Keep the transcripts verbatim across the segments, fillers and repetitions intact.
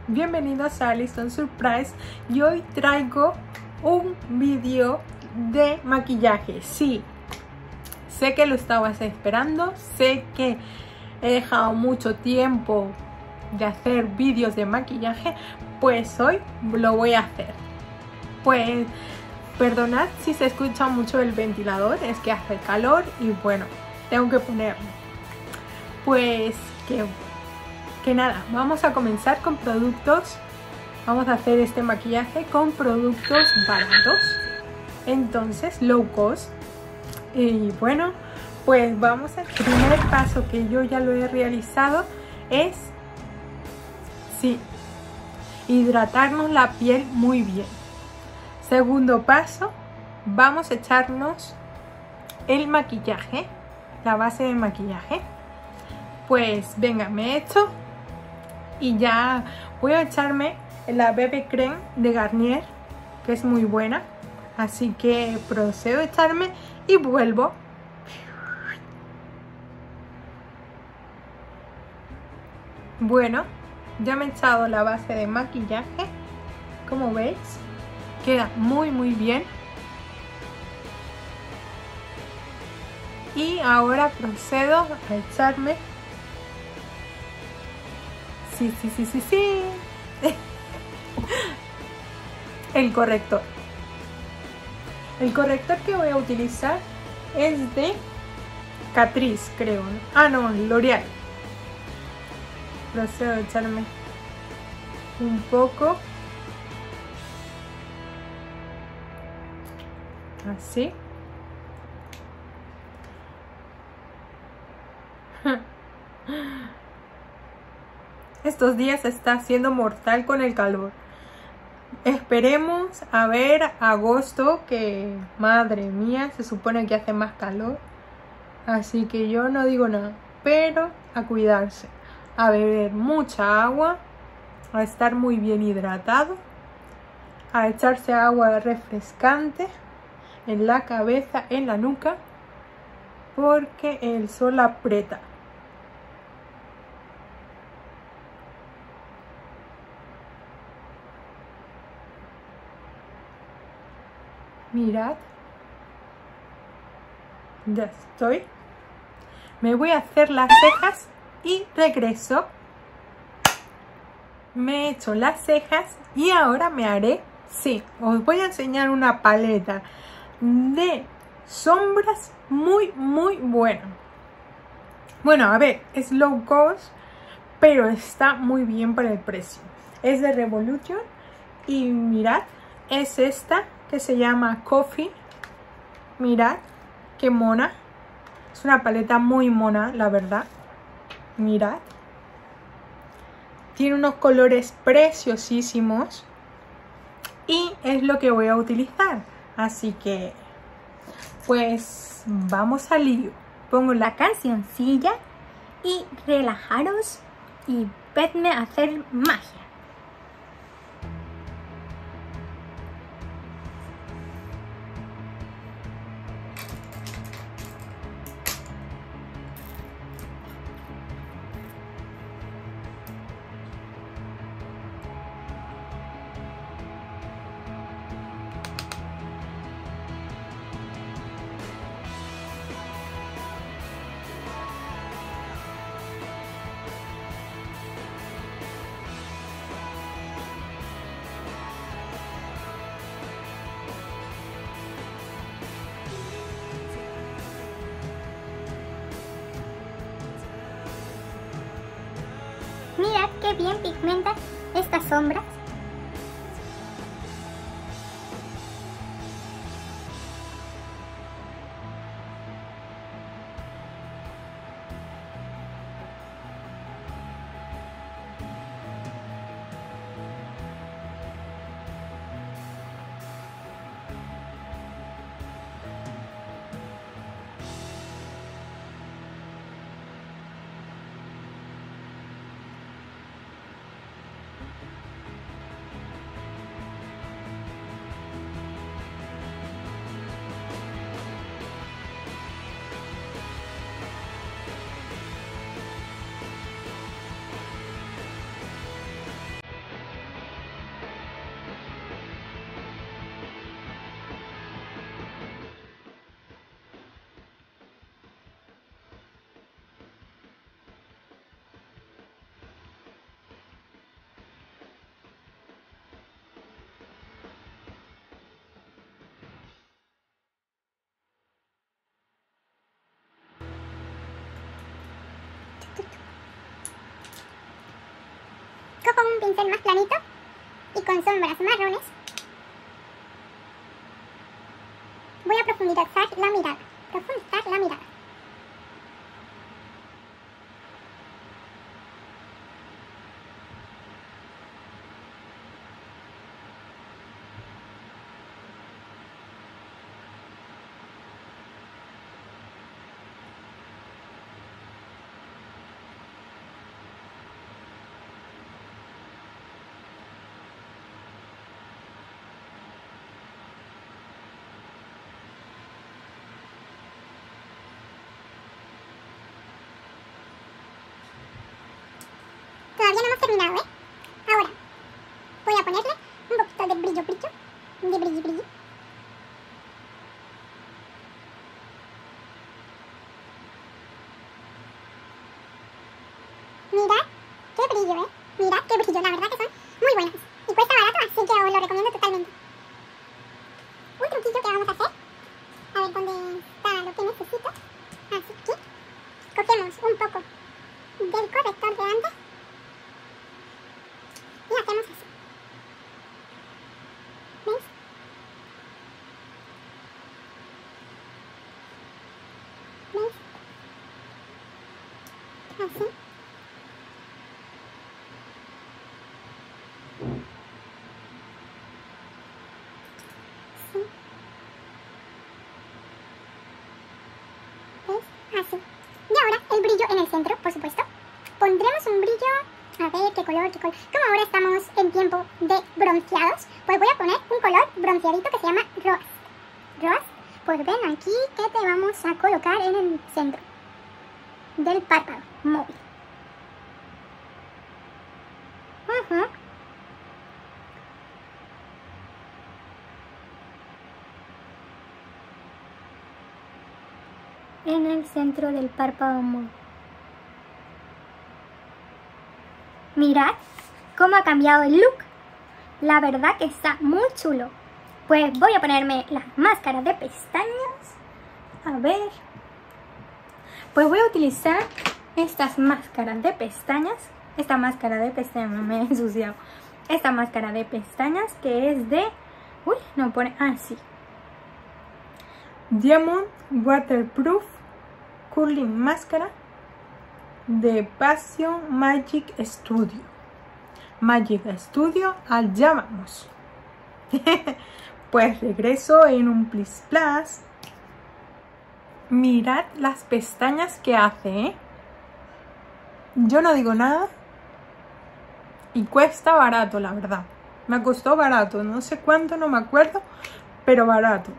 bienvenidos a Alison Surprise y hoy traigo un vídeo de maquillaje. Sí, sé que lo estabas esperando, sé que he dejado mucho tiempo de hacer vídeos de maquillaje, pues hoy lo voy a hacer. Pues perdonad si se escucha mucho el ventilador, es que hace calor y bueno, tengo que ponerlo. Pues que, que nada, vamos a comenzar con productos. Vamos a hacer este maquillaje con productos baratos, entonces low cost. Y bueno, pues vamos al primer paso, que yo ya lo he realizado, es sí, hidratarnos la piel muy bien. Segundo paso, vamos a echarnos el maquillaje, la base de maquillaje. Pues venga, me he hecho y ya voy a echarme la B B Creme de Garnier, que es muy buena, así que procedo a echarme y vuelvo. Bueno, ya me he echado la base de maquillaje, como veis queda muy muy bien. Y ahora procedo a echarme sí, sí, sí, sí, sí el corrector. El corrector que voy a utilizar es de Catrice, creo, ¿no? Ah, no, L'Oreal. Procedo a echarme un poco. Así. Estos días está siendo mortal con el calor. Esperemos a ver agosto, que madre mía, se supone que hace más calor. Así que yo no digo nada, pero a cuidarse, a beber mucha agua, a estar muy bien hidratado, a echarse agua refrescante en la cabeza, en la nuca, porque el sol aprieta. Mirad, ya estoy. Me voy a hacer las cejas y regreso. Me he hecho las cejas y ahora me haré, sí, os voy a enseñar una paleta de sombras muy muy buena. Bueno, a ver, es low cost, pero está muy bien para el precio. Es de Revolution y mirad, es esta que se llama Coffee. Mirad qué mona, es una paleta muy mona, la verdad. Mirad, tiene unos colores preciosísimos y es lo que voy a utilizar, así que pues vamos al lío. Pongo la cancioncilla y relajaros y vedme hacer magia. Mirad qué bien pigmentan estas sombras. Cojo un pincel más planito y con sombras marrones voy a profundizar la mirada. Profundizar la mirada. Todavía no hemos terminado, ¿eh? Ahora voy a ponerle un poquito de brillo, brillo, de brillo, brillo. Mirad qué brillo, ¿eh? Mirad qué brillo, la verdad que son muy buenos. Y cuesta barato, así que os lo recomiendo totalmente. Un truquillo que vamos a hacer. A ver dónde está lo que necesito. Así que cogemos un poco del corrector de antes. Y hacemos así. ¿Veis? ¿Veis? Así. Sí. ¿Veis? Así. Y ahora el brillo en el centro, por supuesto. Pondremos un brillo. A ver, ¿qué color, qué color? Como ahora estamos en tiempo de bronceados, pues voy a poner un color bronceadito que se llama Rose. Rose, pues ven aquí que te vamos a colocar en el centro del párpado móvil. Uh-huh. En el centro del párpado móvil. Mirad cómo ha cambiado el look. La verdad que está muy chulo. Pues voy a ponerme las máscaras de pestañas. A ver. Pues voy a utilizar estas máscaras de pestañas. Esta máscara de pestañas, me he ensuciado. Esta máscara de pestañas que es de... Uy, no pone... Ah, sí. Diamond Waterproof Curling Máscara de Passion Magic Studio. Magic Studio, allá vamos. Pues regreso en un Plis Plus. Mirad las pestañas que hace, ¿eh? Yo no digo nada. Y cuesta barato, la verdad. Me costó barato, no sé cuánto, no me acuerdo, pero barato.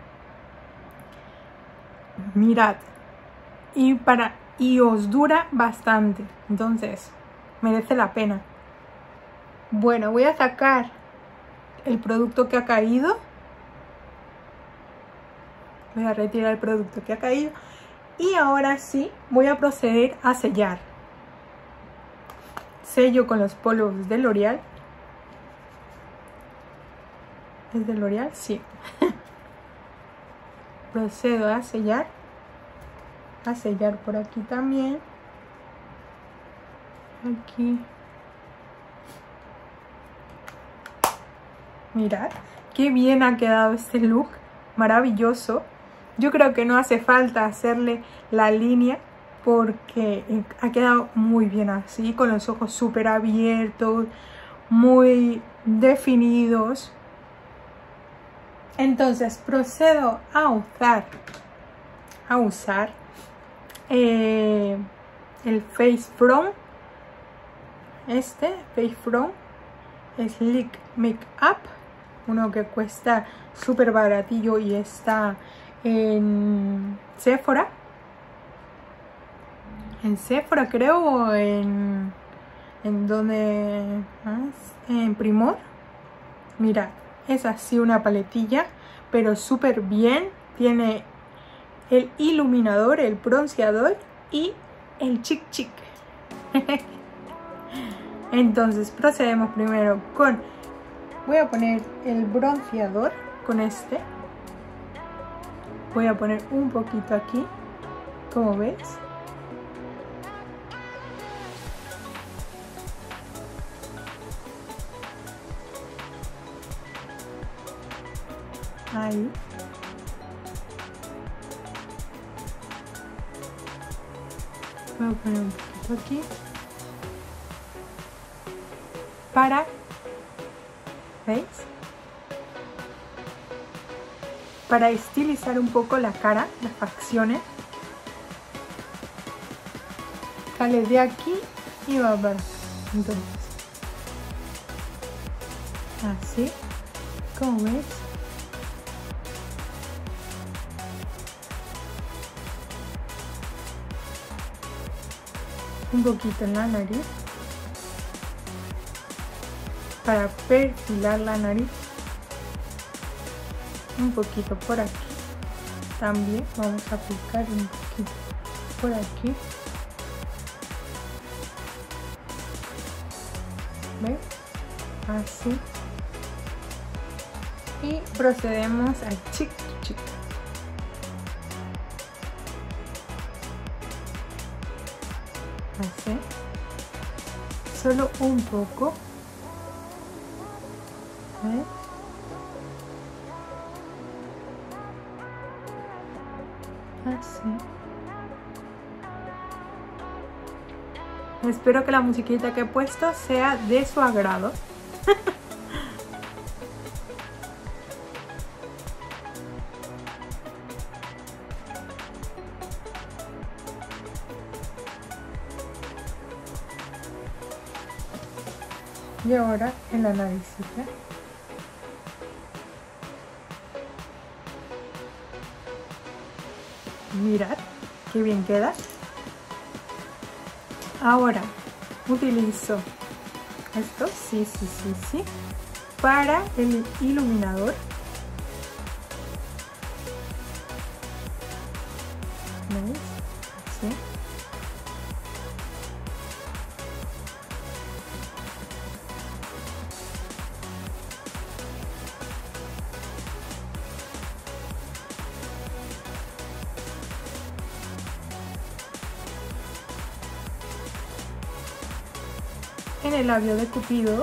Mirad. Y para... Y os dura bastante. Entonces, merece la pena. Bueno, voy a sacar el producto que ha caído. Voy a retirar el producto que ha caído. Y ahora sí, voy a proceder a sellar. Sello con los polvos de L'Oreal. ¿Es de L'Oreal? Sí. Procedo a sellar. A sellar por aquí también. Aquí. Mirad qué bien ha quedado este look. Maravilloso. Yo creo que no hace falta hacerle la línea porque ha quedado muy bien así, con los ojos súper abiertos, muy definidos. Entonces procedo a usar a usar eh, el Face From, este Face From Sleek Makeup, uno que cuesta súper baratillo y está en Sephora, en Sephora creo, o en, en donde más, en Primor. Mira, es así una paletilla, pero súper bien. Tiene el iluminador, el bronceador y el chic chic. Entonces procedemos primero con... Voy a poner el bronceador con este. Voy a poner un poquito aquí, como ves. Ahí. Voy a poner un poquito aquí. Para, ¿veis? Para estilizar un poco la cara, las facciones. Sale de aquí y va para acá. Entonces, así, como ves. Un poquito en la nariz. Para perfilar la nariz. Un poquito por aquí. También vamos a aplicar un poquito por aquí. ¿Ves? Así. Y procedemos al chic chic. Así. Solo un poco. ¿Ves? Así. Espero que la musiquita que he puesto sea de su agrado. Y ahora en la naricita. Mirad qué bien queda. Ahora utilizo esto, sí, sí, sí, sí, para el iluminador. ¿Veis? Así. En el labio de Cupido.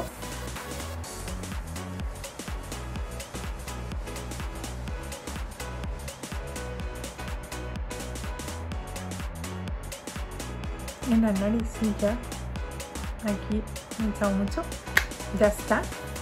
En la naricita. Aquí me he echado mucho. Ya está.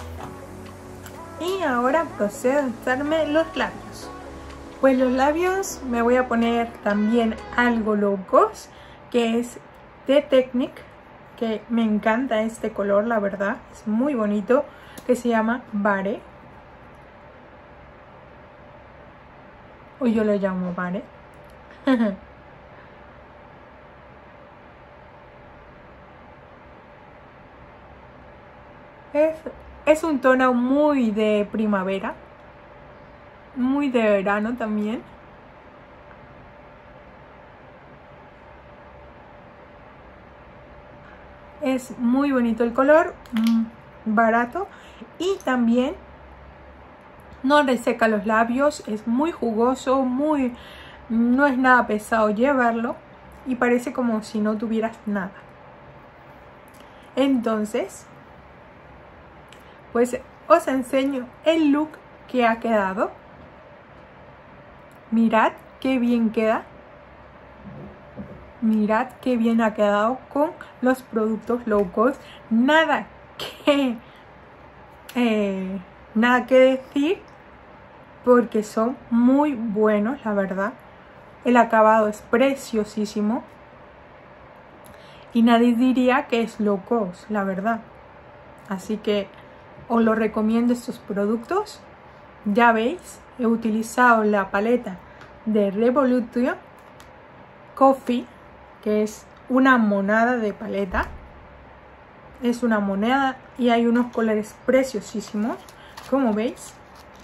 Y ahora procedo a echarme los labios. Pues los labios me voy a poner también algo locos, que es de Technique, que me encanta este color, la verdad, es muy bonito, que se llama Bare. O yo lo llamo Bare. es, es un tono muy de primavera, muy de verano también. Es muy bonito el color, mmm, barato, y también no reseca los labios, es muy jugoso, muy, no es nada pesado llevarlo y parece como si no tuvieras nada. Entonces, pues os enseño el look que ha quedado. Mirad qué bien queda. Mirad qué bien ha quedado con los productos low cost. Nada que, eh, nada que decir, porque son muy buenos, la verdad. El acabado es preciosísimo. Y nadie diría que es low cost, la verdad. Así que os lo recomiendo estos productos. Ya veis, he utilizado la paleta de Revolution Coffee, que es una monada de paleta. Es una moneda y hay unos colores preciosísimos, como veis.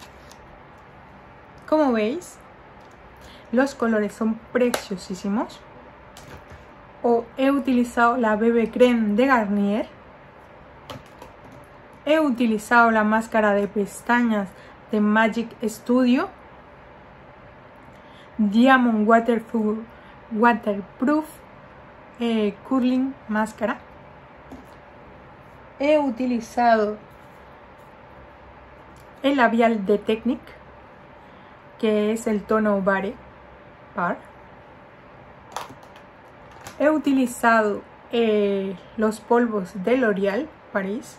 Como veis, los colores son preciosísimos. O he utilizado la B B Creme de Garnier. He utilizado la máscara de pestañas de Magic Studio. Diamond Waterproof, waterproof eh, Curling Máscara. He utilizado el labial de Technique. que es el tono Bare Par. He utilizado eh, los polvos de L'Oréal Paris.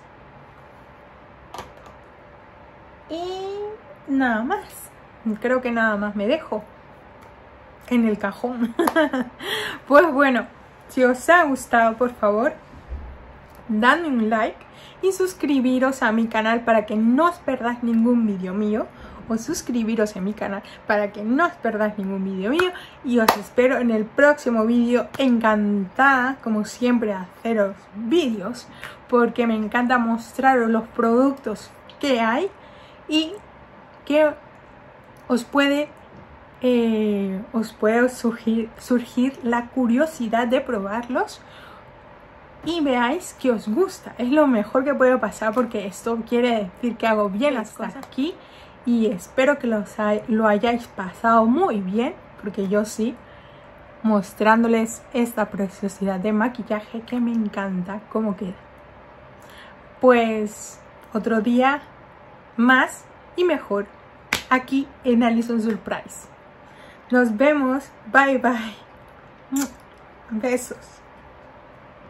Y nada más. Creo que nada más me dejo en el cajón. Pues bueno, si os ha gustado, por favor, dadme un like y suscribiros a mi canal para que no os perdáis ningún vídeo mío. O suscribiros a mi canal para que no os perdáis ningún vídeo mío. Y os espero en el próximo vídeo. Encantada, como siempre, de haceros vídeos, porque me encanta mostraros los productos que hay y que os puede eh, os puede surgir, surgir la curiosidad de probarlos y veáis que os gusta. Es lo mejor que puede pasar, porque esto quiere decir que hago bien las cosas aquí. Y espero que los hay, lo hayáis pasado muy bien, porque yo sí, mostrándoles esta preciosidad de maquillaje que me encanta cómo queda. Pues otro día más y mejor aquí en Alison Surprise. Nos vemos. Bye bye. Besos.